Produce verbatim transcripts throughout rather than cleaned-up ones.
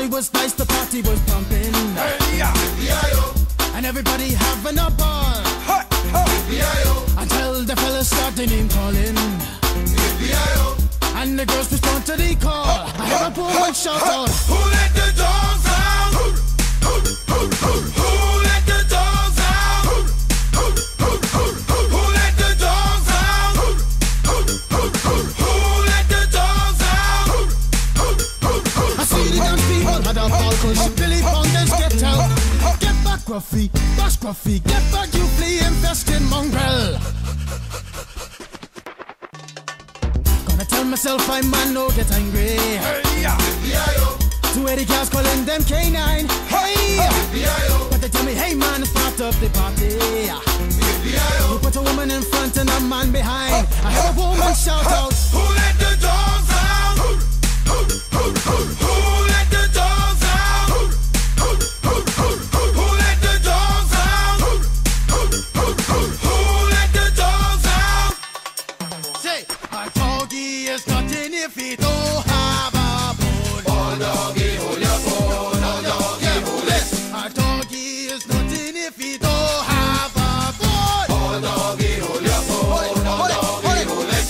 party was nice, the party was pumping. Hey, yeah. B I O. And everybody having a ball. Ha, ha. B I O. Until the fellas started name calling. B I O. And the girls respond to the call. Ha, I have a woman shout out. Who let the dogs out? Who, who, who, who, who let the dogs out? Who, who, who, who, who let the dogs out? Who, who, who, who, who let the dogs out? Who, who, who, who, I see the dance people had a ball cause Billy Fountains get out. Get back, Gruffy, bash Gruffy, get back, you flea infested mongrel. Gonna tell myself I man no get angry. hey, yeah. B I O. Two eighty cars calling them K nine. Hey! B I O. But they tell me, hey man, it's part of the party. B I O. You put a woman in front and a man behind. I have a woman shout out. Who let the dogs out? Who, who, who, who, who let the dogs out? Who, who, who, who, who, who let the dogs out? Who, who, who, who, who let the dogs out? Say, a doggy is nothing if he don't have a bone. Oh, doggy, hold your bone. Oh, doggy, hold it. A doggy is nothing if he don't have a bone. Oh, doggy, hold your bone. Oh, doggy, hold it.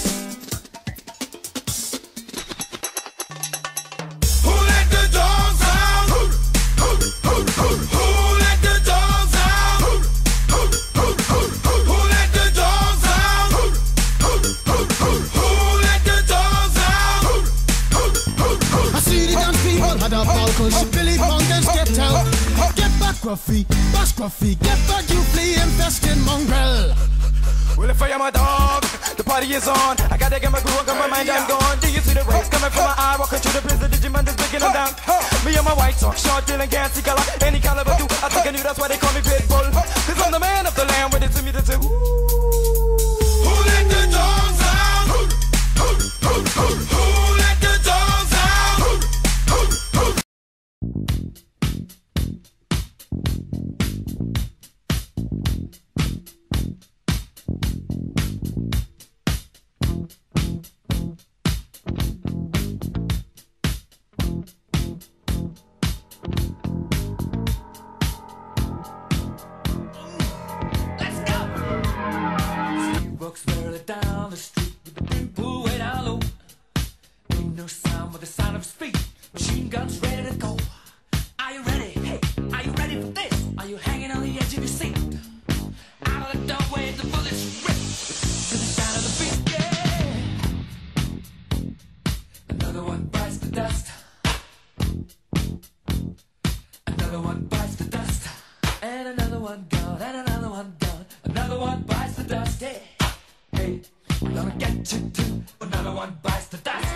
Who let the dogs out? Who, who, who, who, who let the dogs out? Who, who, who, who, who, who let the dogs out? Who, who, who, who, who let the dogs out? Who, who, who, who, I see the dance people had a ball cause Billy Fountains get out. Get back, Gruffy, bash Gruffy, get back, you flea infested mongrel. Well, if I am a dog, the party is on. I gotta get my groove on, got my mind, I'm gone. Do you see the rays coming from my eye? Walking through the prison, Digimon is breaking them down. Me and my white talk, short, dealing, gassy color. Any caliber do, I think I knew that's why they call me Pitbull. Cause I'm the man of the land, with it to me to do. who let the dogs out? Who, who, who, who, who let the dogs out? Who, who, who. Walks further down the street with the big pool way down low. Ain't no sound but the sound of his feet. Machine guns ready to go. Are you ready? Hey, are you ready for this? Are you hanging on the edge of your seat? Out of the doorway, the bullets rip to the sound of the beat. Yeah. Another one bites the dust. Another one bites the dust. And another one gone. And another one gone. Another one bites the dust. Yeah. Hey, I'm gonna get you too. Another one bites the dust.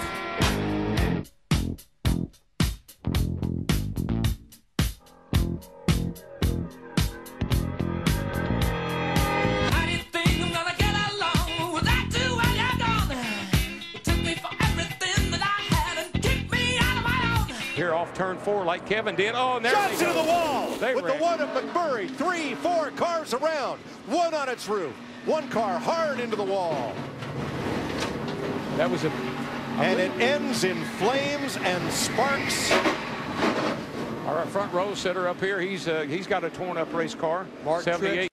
How do you think I'm gonna get along without you when you're gone? You took me for everything that I had and kicked me out of my own. Here off turn four like Kevin did. Oh, and there Shots they into go. the wall They with ran. the one of McMurray. Three, four cars around. One on its roof. One car hard into the wall. That was a... And it ends in flames and sparks. Our front row setter up here, he's uh, he's got a torn up race car. Mark seventy-eight.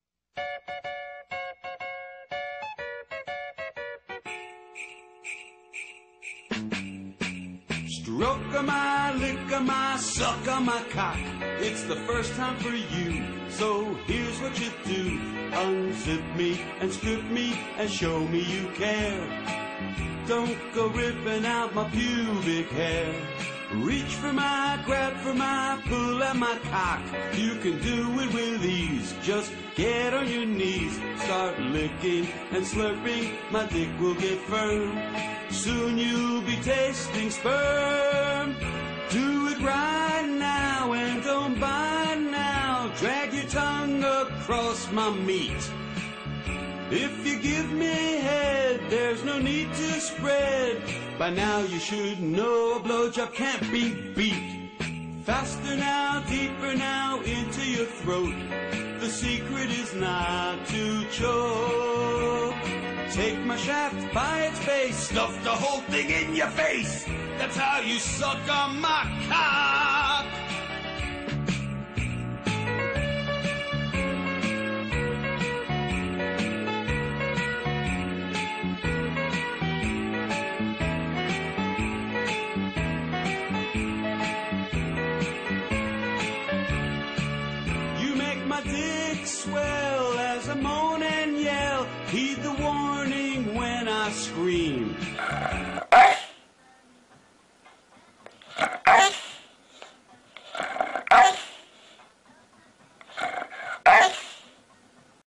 Stroke my, lick my, suck my cock. It's the first time for you, so here's what you do. Unzip me and strip me and show me you care. Don't go ripping out my pubic hair. Reach for my, grab for my, pull at my cock. You can do it with ease. Just get on your knees. Start licking and slurping. My dick will get firm. Soon you'll be tasting sperm. Do it right now and don't bite now. Drag your tongue across my meat. If you give me head, there's no need to spread. By now you should know a blowjob can't be beat. Faster now, deeper now, into your throat. The secret is not to choke. Take my shaft by its base, stuff the whole thing in your face. That's how you suck on my cock. moan and yell. Heed the warning when I scream.